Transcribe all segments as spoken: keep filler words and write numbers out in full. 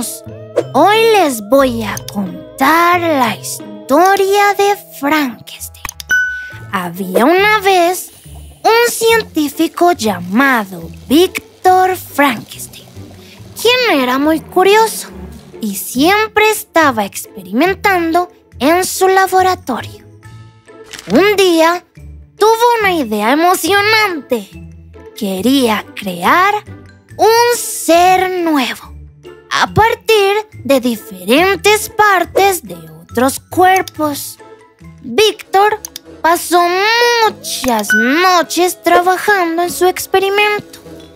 niños, hoy les voy a contar la historia de Frankenstein. Había una vez un científico llamado Víctor Frankenstein, quien era muy curioso y siempre estaba experimentando en su laboratorio. Un día tuvo una idea emocionante. Quería crear un ser nuevo a partir de diferentes partes de otros cuerpos. Víctor pasó muchas noches trabajando en su experimento.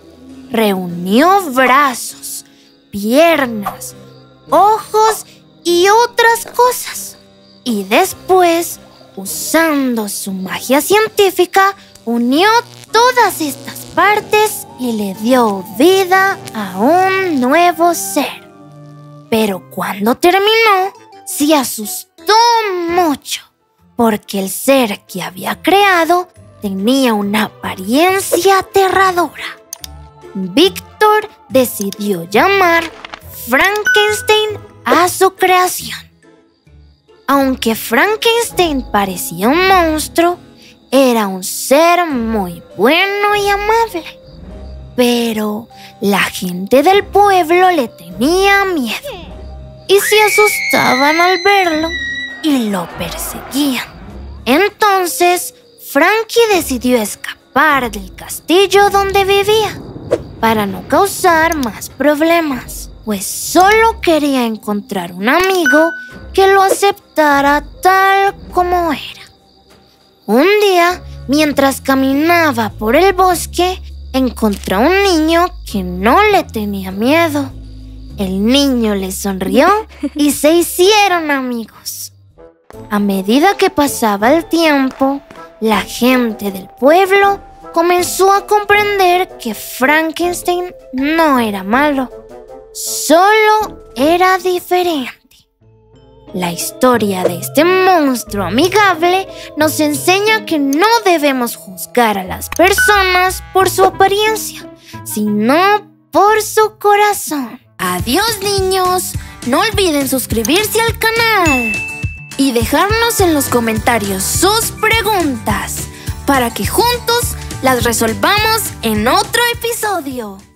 Reunió brazos, piernas, ojos y otras cosas. Y después, usando su magia científica, unió todas estas partes y le dio vida a un nuevo ser. Pero cuando terminó, se asustó mucho, porque el ser que había creado tenía una apariencia aterradora. Víctor decidió llamar Frankenstein a su creación. Aunque Frankenstein parecía un monstruo, era un ser muy bueno y amable. Pero la gente del pueblo le tenía miedo y se asustaban al verlo y lo perseguían. Entonces, Frankie decidió escapar del castillo donde vivía para no causar más problemas, pues solo quería encontrar un amigo que lo aceptara tal como era. Un día, mientras caminaba por el bosque, encontró a un niño que no le tenía miedo. El niño le sonrió y se hicieron amigos. A medida que pasaba el tiempo, la gente del pueblo comenzó a comprender que Frankenstein no era malo, solo era diferente. La historia de este monstruo amigable nos enseña que no debemos juzgar a las personas por su apariencia, sino por su corazón. Adiós, niños. No olviden suscribirse al canal y dejarnos en los comentarios sus preguntas para que juntos las resolvamos en otro episodio.